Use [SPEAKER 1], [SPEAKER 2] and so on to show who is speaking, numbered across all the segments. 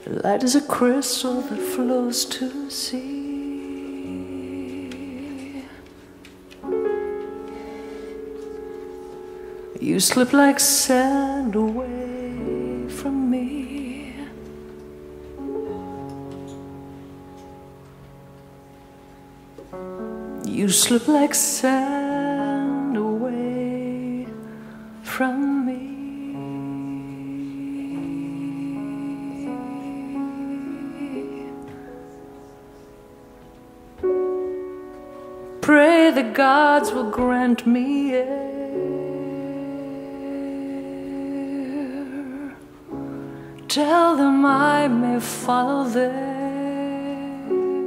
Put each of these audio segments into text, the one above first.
[SPEAKER 1] Light as a crystal that flows to sea. You slip like sand away from me. You slip like sand away from me. Pray the gods will grant me air. Tell them I may follow there.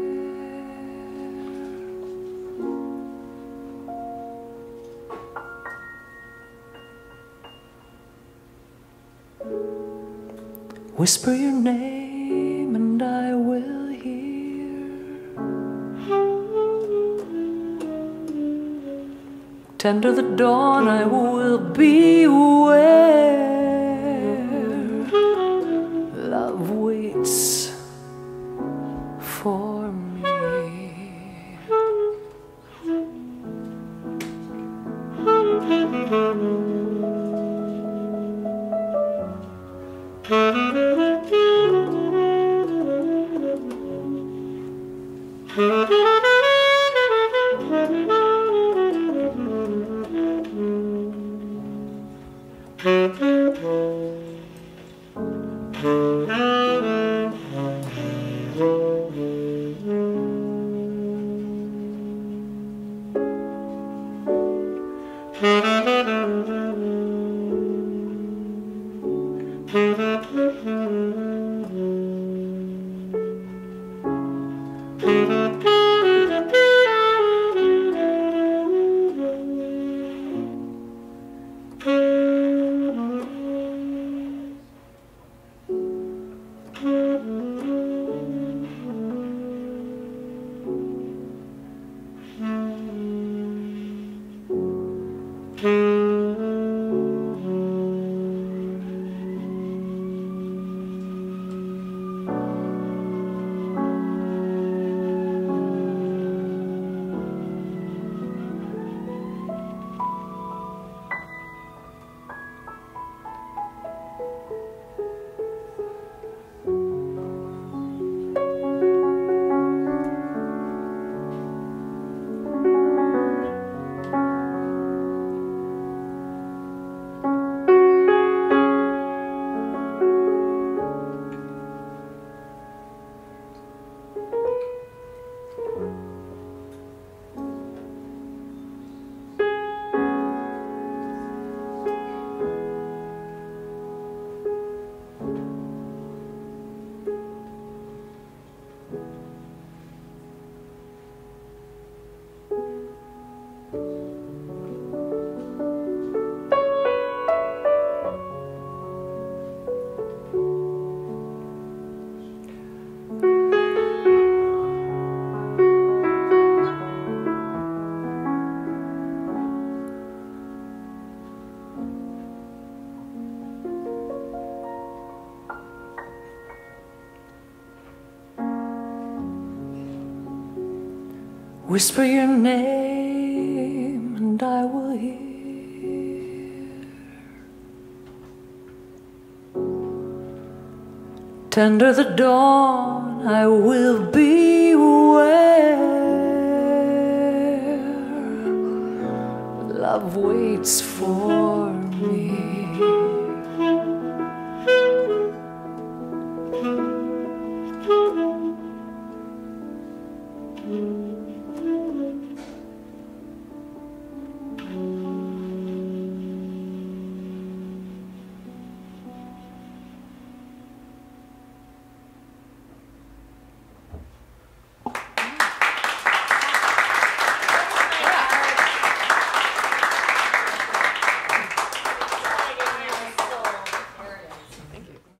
[SPEAKER 1] Whisper your name and I will hear. Tender the dawn, I will be where love waits for me. Whisper your name and I will hear. Tender the dawn, I will be where love waits for me.